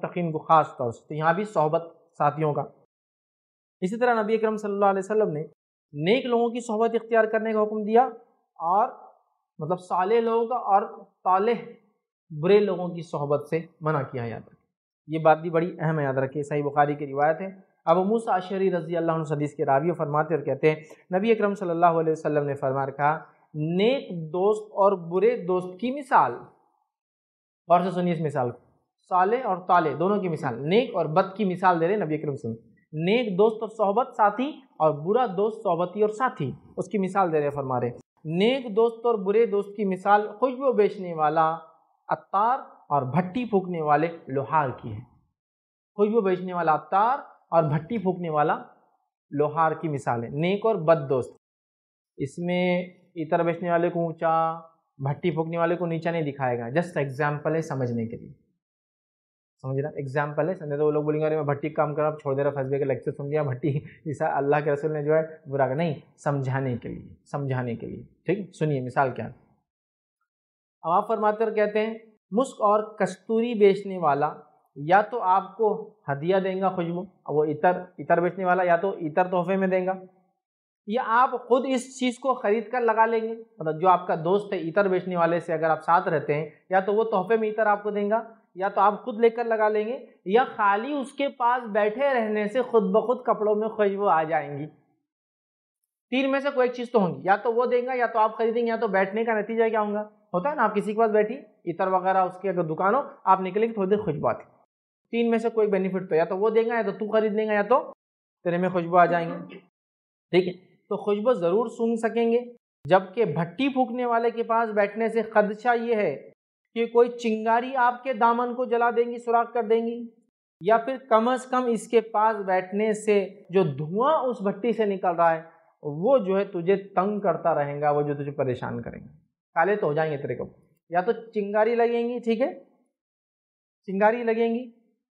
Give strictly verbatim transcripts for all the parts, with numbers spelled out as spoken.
متقین کو خاص طور سے، تو یہاں بھی صحبت ساتھیوں کا۔ اسی طرح نبی اکرم صلی اللہ علیہ وسلم نے نیک لوگوں کی صحبت اختیار کرنے کا حکم دیا، اور مطلب صالح لوگوں کا، اور طالح برے لوگوں کی صحبت سے منع کیا۔ یاد رکھیں، یہ بات بھی بڑی اہم ہے، یاد رکھیں۔ صحیح بخاری کی روایت ہے، ابو موسیٰ اشعری رضی اللہ عنہ حدیث کے راوی فرماتے اور کہتے ہیں نبی اکرم صلی اللہ علیہ وسلم نے فرما رکھا، نیک دوست اور برے دوست کی مثال، غور سے سنیے اس مثال کو، صالح اور طالح دونوں کی مثال، نیک اور بد کی مثال دے رہے نبی اکرم صلی اللہ علیہ وسلم۔ نیک دوست اور صحبت ساتھی، اور برا دوست صحبتی اور ساتھی، اس کی مثال دے رہے فرما رہے، نیک دوست اور برے دوست کی مثال خوشبو بیچنے والا عطار اور بھٹی پھونکنے والے لوہار کی ہے۔ خوشبو بیچنے والا عطار اور بھٹی پھونکنے والا لوہار کی مثال ہے، نیک اور بد دوست۔ اس میں عطر بیچنے والے کو اونچا، بھٹی پھونکنے والے کو نیچا نہیں دکھائے گا، جسٹ ایگزامپل ہے سمجھنے کے لیے، سمجھ رہا ایگزامپل ہے۔ سمجھے تو وہ لوگ بولیں گے ارے میں بھٹی کام کر رہا ہوں، چھوڑ دے رہا، فیض بھائی کا لیکچر سن لیا، بھٹی جیسا اللہ کے رسول نے جو ہے برا کہا، نہیں، سمجھانے کے لیے، سمجھانے کے لیے، ٹھیک۔ سنیے مثال کیا ہے، اب آپ فرماتے اور کہتے ہیں مسک اور کستوری بیچنے والا یا تو آپ کو ہدیہ دیں گا خوشبو، وہ عطر عطر بیچنے والا یا تو عطر تحفے میں دیں گا، یا آپ خود اس چیز کو خرید کر لگا لیں گے۔ مطلب جو آپ کا دوست ہے عطر بیچنے والے سے اگر آپ ساتھ رہتے ہیں، یا تو وہ تحفے میں عطر آپ کو دیں گا، یا تو آپ خود لے کر لگا لیں گے، یا خالی اس کے پاس بیٹھے رہنے سے خود بخود کپڑوں میں خوشبو آ جائیں گی۔ تین میں سے کوئی ایک چیز تو ہوں گی، یا تو وہ دیں گا یا تو آپ خریدیں گے، یا تو بیٹھنے کا نتیجہ کیا ہوگا، ہوتا ہے نا آپ کسی کے پاس بیٹھی عطر وغیرہ اس کی اگر دکان ہو، آپ نکلیں گے تھوڑی دیر خوشبو آتی، تین میں سے کوئی بینیفٹ تو یا تو وہ دیں گا، یا تو تو خرید لیں گا، یا تو تیرے میں خوشبو آ جائیں گے، ٹھیک ہے۔ تو خوشبو ضرور سونگھ سکیں گے، جبکہ بھٹی پھونکنے والے کے پاس بیٹھنے سے خدشہ یہ ہے کہ کوئی چنگاری آپ کے دامن کو جلا دیں گی، سوراخ کر دیں گی، یا پھر کم از کم اس کے پاس بیٹھنے سے جو دھواں اس بھٹی سے نکل رہا ہے وہ جو ہے تجھے تنگ کرتا رہے گا، وہ جو تجھے پریشان کریں گے، کالے تو ہو جائیں گے تیرے کو، یا تو چنگاری لگیں گی، ٹھیک ہے، چنگاری لگیں گی،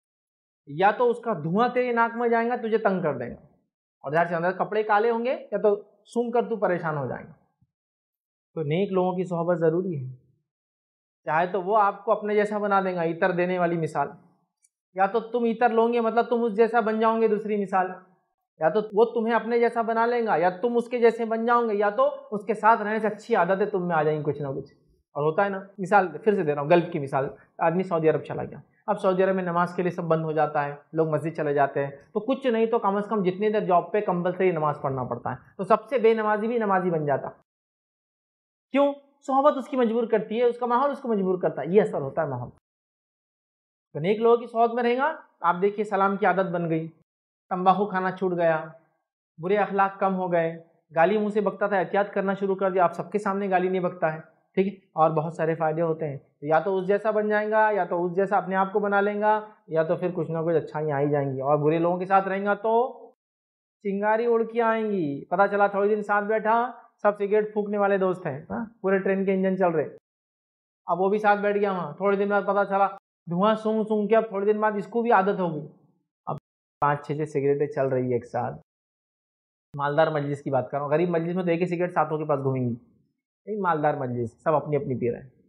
یا تو اس کا دھواں تیرے ناک میں جائے گا، تجھے تنگ کر دیں گا، اور ظاہر سے اندر کپڑے کالے ہوں گے، یا تو سونگ کر تو پریشان ہو جائیں گے۔ تو نیک لوگوں کی صحبت ضروری ہے، چاہے تو وہ آپ کو اپنے جیسا بنا دیں گا، عطر دینے والی مثال، یا تو تم عطر لو گے مطلب تم اس جیسا بن جاؤ گے، دوسری مثال، یا تو وہ تمہیں اپنے جیسا بنا لیں گا، یا تم اس کے جیسے بن جاؤ گے، یا تو اس کے ساتھ رہنے سے اچھی عادتیں تم میں آ جائیں گی کچھ نہ کچھ، اور ہوتا ہے نا۔ مثال پھر سے دے رہا ہوں، گلف کی مثال، آدمی سعودی عرب چلا گیا، اب سعودی عرب میں نماز کے لیے سب بند ہو جاتا ہے، لوگ مسجد چلے جاتے ہیں، تو کچھ نہیں تو کم از کم جتنی دیر جاب پہ کمپلسری نماز پڑھنا پڑتا ہے، تو سب سے بے نمازی بھی نمازی بن جاتا، کیوں؟ صحبت اس کی مجبور کرتی ہے، اس کا ماحول اس کو مجبور کرتا ہے، یہ اثر ہوتا ہے ماحول۔ تو نیک لوگوں کی صحبت میں رہیں گا، آپ دیکھیے سلام کی عادت بن گئی، تمباکو کھانا چھوٹ گیا، برے اخلاق کم ہو گئے، گالی منہ سے بکتا تھا احتیاط کرنا شروع کر دیا، آپ سب کے سامنے گالی نہیں بکتا ہے، ٹھیک ہے، اور بہت سارے فائدے ہوتے ہیں، یا تو اس جیسا بن جائیں گا، یا تو اس جیسا اپنے آپ کو بنا لیں گا، یا تو پھر کچھ نہ کچھ اچھائیاں آئی جائیں گی، اور برے لوگوں کے ساتھ رہیں گا تو چنگاری اڑ کے آئیں گی، پتہ چلا تھوڑی دن ساتھ بیٹھا، سب سگریٹ پھونکنے والے دوست ہیں، پورے ٹرین کے انجن چل رہے، اب وہ بھی ساتھ بیٹھ گیا وہاں، تھوڑے دن بعد پتہ چلا دھواں سونگ سونگ کے اب تھوڑے دن بعد اس کو بھی عادت ہوگی، اب پانچ چھ چھ سگریٹیں چل رہی ہے ایک ساتھ، مالدار مجلس کی بات کر رہا ہوں، غریب مجلس میں تو ایک ہی سگریٹ ساتھوں کے پاس گھومیں گی، ایک مالدار مجلس سب اپنی اپنی پی رہے ہیں،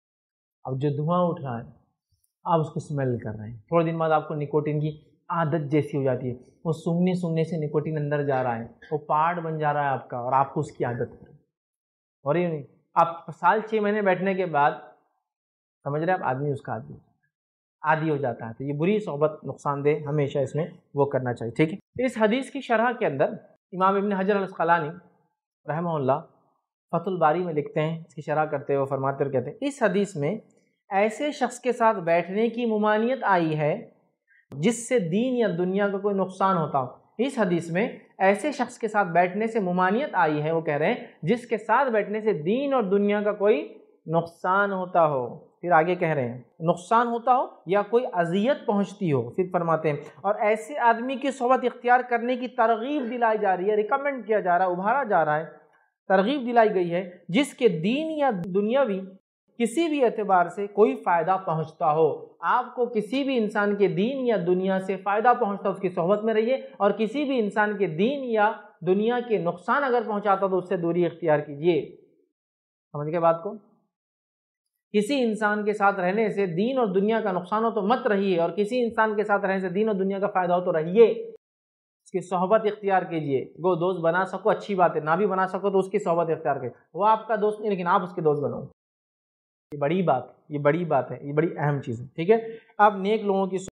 اب جو دھواں اٹھ رہا ہے آپ اس کو اسمیل کر رہے ہیں، تھوڑے دن بعد آپ کو نکوٹین کی عادت جیسی ہو جاتی ہے، وہ سونگنے سونگنے سے نکوٹین اندر جا رہا ہے، وہ پارٹ بن جا رہا ہے آپ کا، اور آپ کو اس کی عادت ہے، اور یہ نہیں آپ سال چھ مہینے بیٹھنے کے بعد سمجھ رہے ہیں آپ آدمی اس کا عادی عادی ہو جاتا ہے، تو یہ بری صحبت نقصان دہ، ہمیشہ اس میں وہ کرنا چاہیے، ٹھیک ہے۔ اس حدیث کی شرح کے اندر امام ابن حجر العسقلانی رحمہ اللہ فتح الباری میں لکھتے ہیں، اس کی شرح کرتے ہوئے فرماتے اور کہتے ہیں اس حدیث میں ایسے شخص کے ساتھ بیٹھنے کی ممانعت آئی ہے جس سے دین یا دنیا کا کوئی نقصان ہوتا ہو، اس حدیث میں ایسے شخص کے ساتھ بیٹھنے سے ممانعت آئی ہے، وہ کہہ رہے ہیں جس کے ساتھ بیٹھنے سے دین اور دنیا کا کوئی نقصان ہوتا ہو، پھر آگے کہہ رہے ہیں نقصان ہوتا ہو یا کوئی اذیت پہنچتی ہو، پھر فرماتے ہیں اور ایسے آدمی کی صحبت اختیار کرنے کی ترغیب دلائی جا رہی ہے، ریکمنڈ کیا جا رہا ہے، ابھارا جا رہا ہے، ترغیب دلائی گئی ہے جس کے دین یا دنیاوی کسی بھی اعتبار سے کوئی فائدہ پہنچتا ہو، آپ کو کسی بھی انسان کے دین یا دنیا سے فائدہ پہنچتا اس کی صحبت میں رہیے، اور کسی بھی انسان کے دین یا دنیا کے نقصان اگر پہنچاتا تو اس سے دوری اختیار کیجیے۔ سمجھ گئے بات کو؟ کسی انسان کے ساتھ رہنے سے دین اور دنیا کا نقصان ہو تو مت رہیے، اور کسی انسان کے ساتھ رہنے سے دین اور دنیا کا فائدہ ہو تو رہیے، اس کی صحبت اختیار کیجئے۔ وہ دوست بنا سکو اچھی بات ہے، نہ بھی بنا سکو تو اس کی صحبت اختیار کیجئے، وہ آپ کا دوست نہیں لیکن آپ اس کے دوست بنو، یہ بڑی بات، یہ بڑی بات ہے، یہ بڑی اہم چیز ہے، ٹھیک ہے۔ اب نیک لوگوں کی